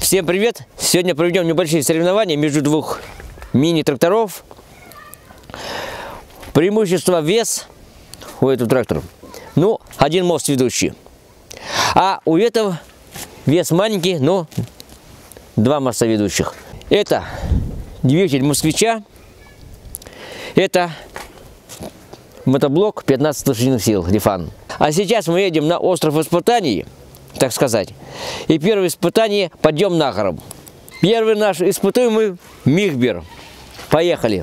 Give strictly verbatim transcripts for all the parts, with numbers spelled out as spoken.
Всем привет! Сегодня проведем небольшие соревнования между двух мини-тракторов. Преимущество вес у этого трактора. Ну, один мост ведущий. А у этого вес маленький, но два моста ведущих. Это двигатель москвича. Это мотоблок пятнадцать лошадиных сил Лифан. А сейчас мы едем на остров испытаний, так сказать. И первое испытание – подъем на гору. Первый наш испытуемый – Михбер. Поехали!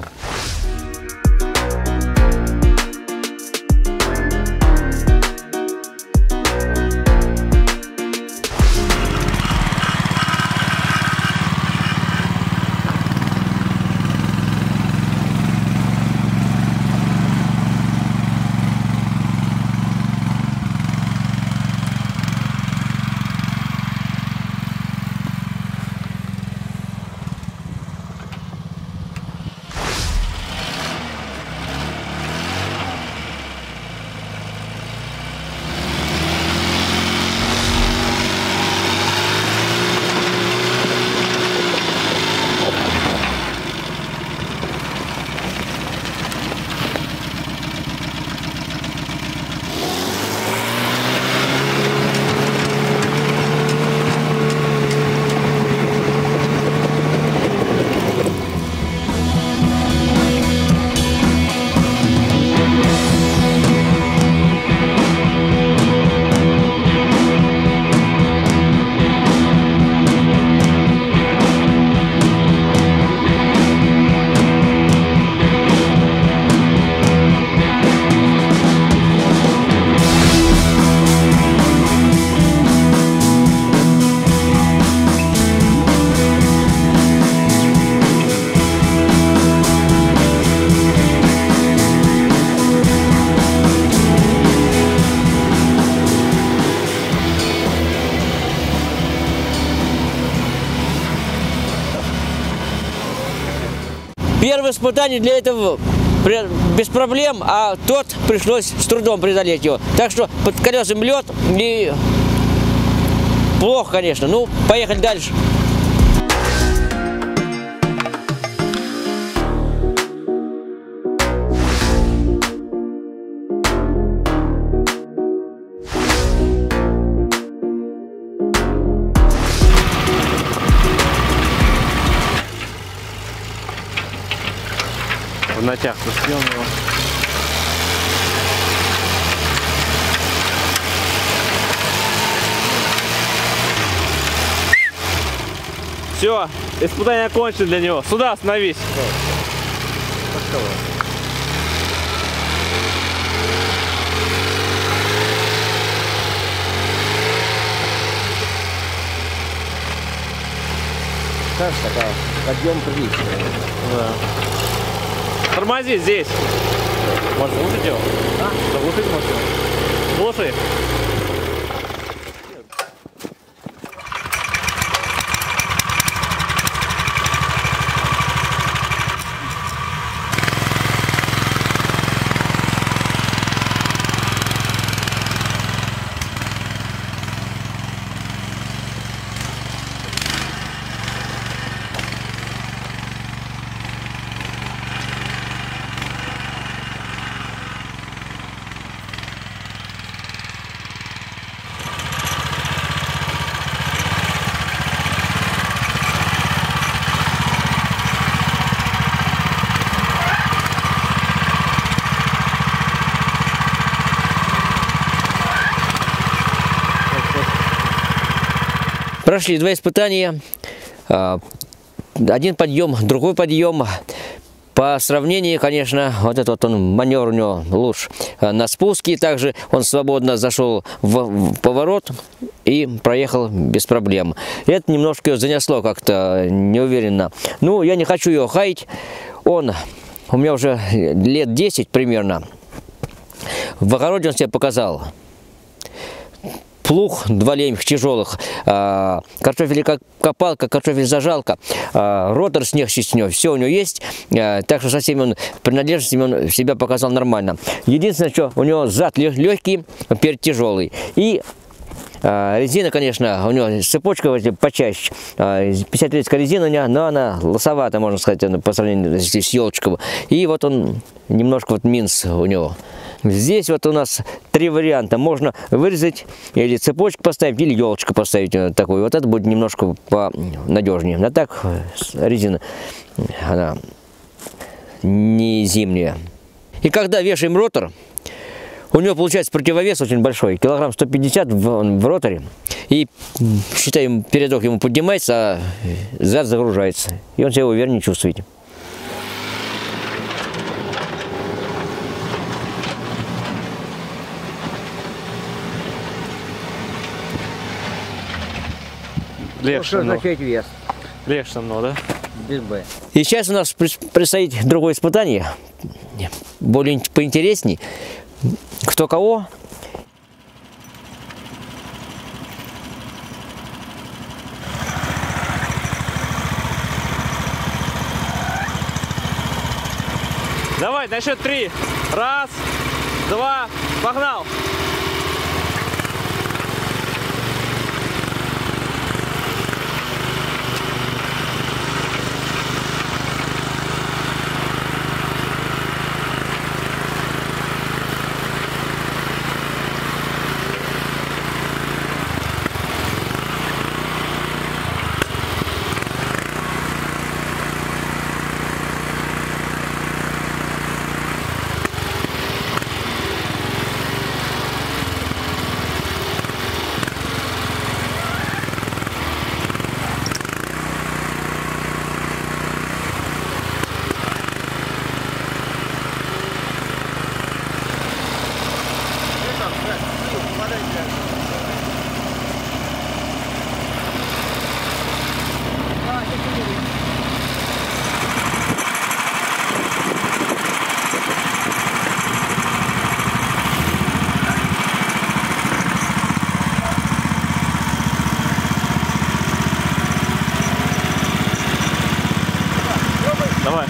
Первое испытание для этого без проблем, а тот пришлось с трудом преодолеть его. Так что под колесами лед и плохо, конечно. Ну, поехали дальше. В натяжку съем его. Все, испытание окончено для него. Сюда остановись. Кажется, такая подъем приличный. Да. Тормози здесь. Может, заглушить его? А? Заглушить может его? Слушай. Прошли два испытания, один подъем, другой подъем. По сравнению, конечно, вот этот вот он, маневр у него лучше на спуске. Также он свободно зашел в поворот и проехал без проблем. Это немножко его занесло как-то неуверенно. Ну, я не хочу его хаять. Он у меня уже лет десять примерно. В огороде он себя показал. Плуг, два лемех тяжелых, а, картофель-копалка, картофель-зажалка, а, ротор снег чистнёв, все у него есть, а, так что со всеми он, принадлежностями он себя показал нормально. Единственное, что у него зад легкий, перед тяжелый. И Резина, конечно, у него цепочка почаще. пятидесятилетская резина у него, но она лосовата, можно сказать, по сравнению с елочком. И вот он немножко вот минус у него. Здесь вот у нас три варианта. Можно вырезать или цепочку поставить, или елочку поставить такую. Вот это будет немножко понадежнее. А так резина, она не зимняя. И когда вешаем ротор, у него получается противовес очень большой, килограмм сто пятьдесят в, в роторе. И, считаем, передок ему поднимается, а зад загружается. И он себя увереннее чувствует. Легче намного. Вес. Легче намного, да? Без Б. И сейчас у нас предстоит другое испытание, более поинтересней. Кто кого. Давай, на счет три. Раз, два, погнал. Давай.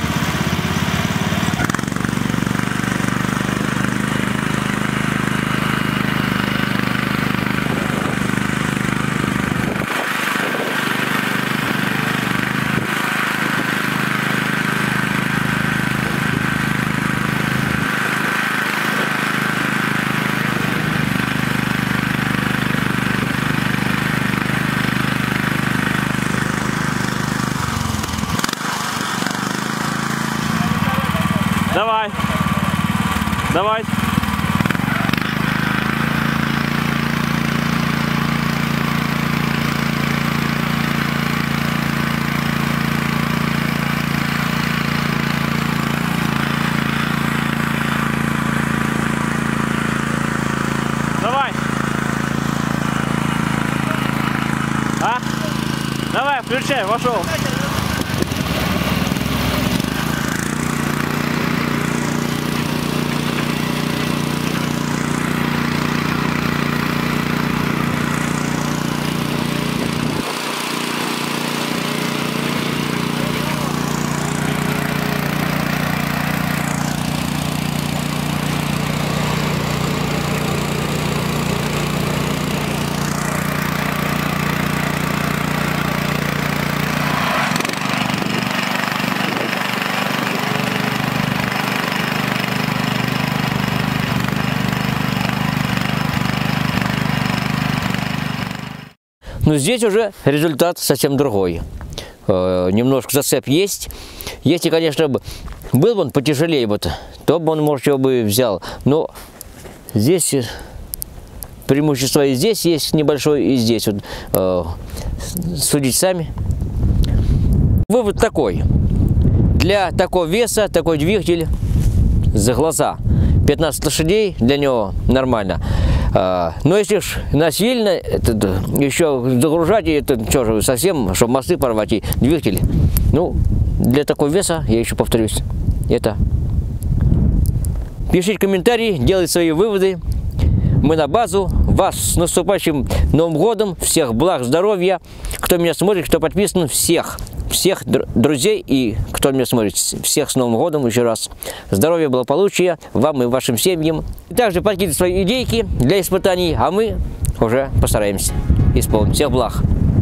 Давай. Давай. Давай. А? Давай, включай, вошел. Но здесь уже результат совсем другой. Э, немножко зацеп есть. Если, конечно, был бы он потяжелее, вот, то бы он, может, его бы взял. Но здесь преимущество и здесь есть небольшое, и здесь. Вот, э, судите сами. Вывод такой. Для такого веса, такой двигатель за глаза. пятнадцать лошадей для него нормально. Но если ж насильно это, еще загружать, и это что же, совсем, чтобы мосты порвать и двигатель, ну, для такого веса, я еще повторюсь, это. Пишите комментарии, делайте свои выводы. Мы на базу. Вас с наступающим Новым годом. Всех благ, здоровья. Кто меня смотрит, кто подписан, всех. Всех друзей и кто меня смотрит, всех с Новым годом еще раз. Здоровья, благополучия вам и вашим семьям. Также подкидывайте свои идейки для испытаний, а мы уже постараемся исполнить. Всех благ!